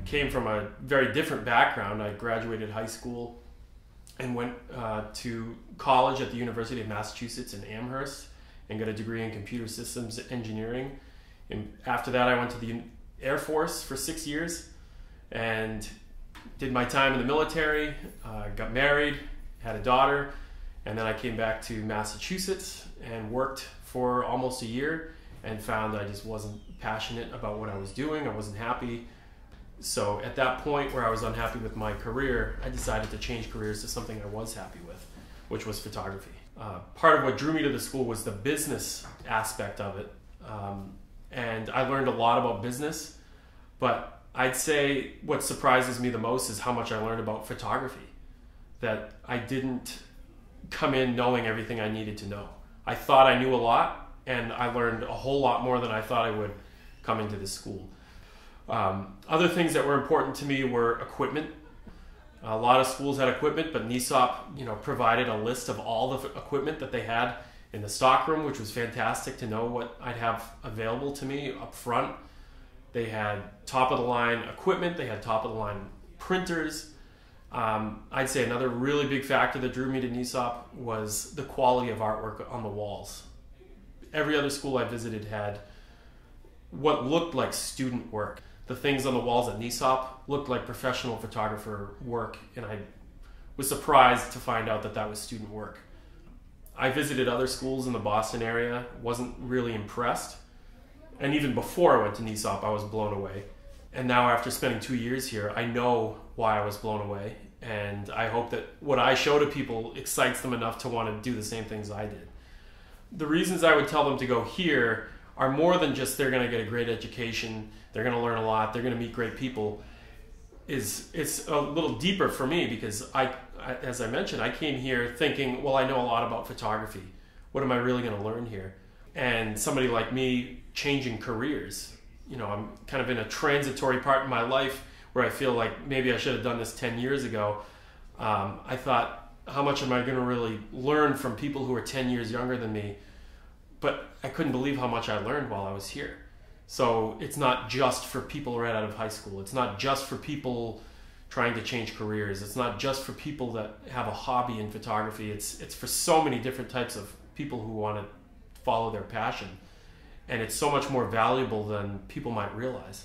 came from a very different background. I graduated high school and went to college at the University of Massachusetts in Amherst and got a degree in computer systems engineering. And after that, I went to the Air Force for 6 years and did my time in the military, got married, had a daughter, and then I came back to Massachusetts and worked for almost a year and found that I just wasn't passionate about what I was doing. I wasn't happy. So at that point where I was unhappy with my career, I decided to change careers to something I was happy with, which was photography. Part of what drew me to the school was the business aspect of it. And I learned a lot about business, but I'd say what surprises me the most is how much I learned about photography, that I didn't come in knowing everything I needed to know. I thought I knew a lot, and I learned a whole lot more than I thought I would coming to this school. Other things that were important to me were equipment. A lot of schools had equipment, but NESOP, provided a list of all the equipment that they had in the stockroom, which was fantastic to know what I'd have available to me up front. They had top-of-the-line equipment. They had top-of-the-line printers. I'd say another really big factor that drew me to NESOP was the quality of artwork on the walls. Every other school I visited had what looked like student work. The things on the walls at NESOP looked like professional photographer work, and I was surprised to find out that that was student work. I visited other schools in the Boston area, wasn't really impressed. And even before I went to NESOP, I was blown away. And now after spending 2 years here, I know why I was blown away. And I hope that what I show to people excites them enough to want to do the same things I did. The reasons I would tell them to go here are more than just they're going to get a great education, they're going to learn a lot, they're going to meet great people. It's a little deeper for me because as I mentioned, I came here thinking, well, I know a lot about photography. What am I really going to learn here? And somebody like me changing careers, I'm kind of in a transitory part in my life where I feel like maybe I should have done this 10 years ago. I thought, how much am I going to really learn from people who are 10 years younger than me? But I couldn't believe how much I learned while I was here. So it's not just for people right out of high school. It's not just for people trying to change careers. It's not just for people that have a hobby in photography. It's for so many different types of people who want to follow their passion. And it's so much more valuable than people might realize.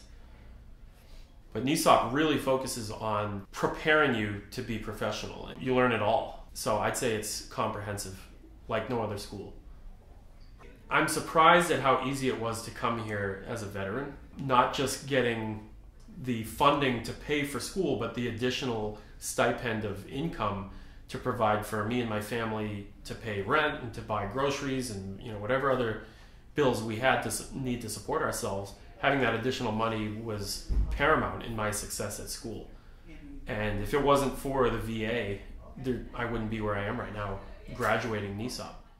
But NESOP really focuses on preparing you to be professional. You learn it all. So I'd say it's comprehensive, like no other school. I'm surprised at how easy it was to come here as a veteran, not just getting the funding to pay for school, but the additional stipend of income to provide for me and my family to pay rent and to buy groceries and whatever other bills we had to need to support ourselves. Having that additional money was paramount in my success at school. And if it wasn't for the VA, I wouldn't be where I am right now, graduating NESOP.